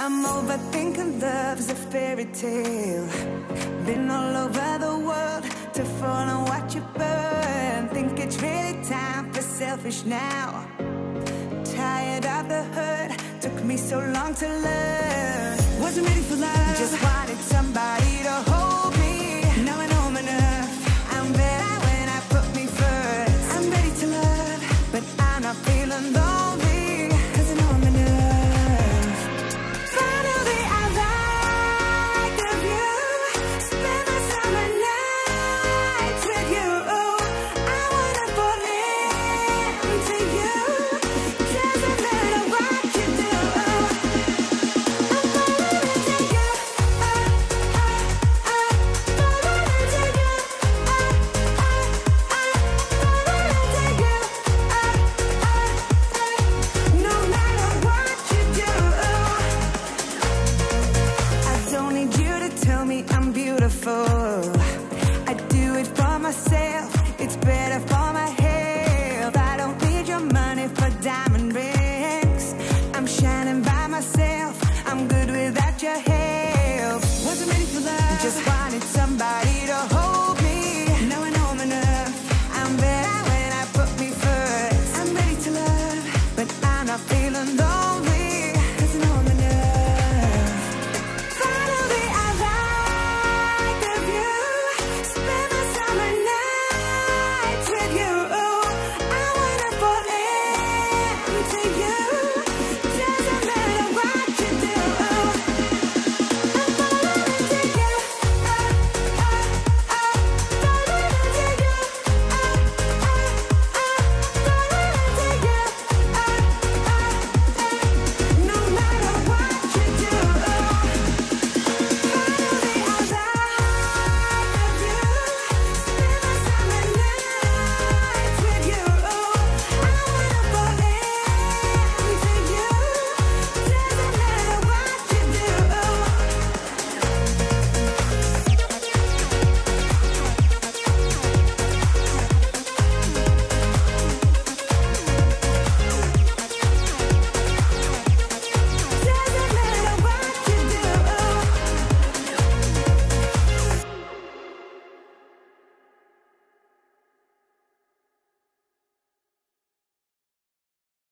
I'm overthinking love's a fairy tale. Been all over the world to fall and watch you burn. Think it's really time for selfish now. Tired of the hurt, took me so long to learn. Wasn't ready for love, just wanted somebody to hold.